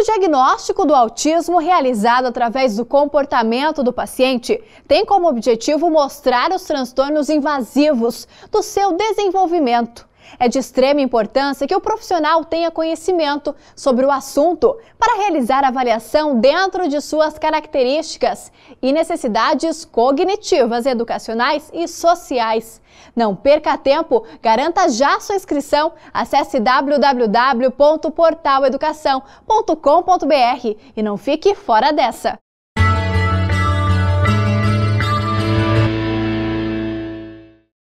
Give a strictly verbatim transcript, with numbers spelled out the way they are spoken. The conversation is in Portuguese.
O diagnóstico do autismo, realizado através do comportamento do paciente, tem como objetivo mostrar os transtornos invasivos do seu desenvolvimento. É de extrema importância que o profissional tenha conhecimento sobre o assunto para realizar a avaliação dentro de suas características e necessidades cognitivas, educacionais e sociais. Não perca tempo, garanta já sua inscrição, acesse w w w ponto portal educação ponto com ponto br e não fique fora dessa.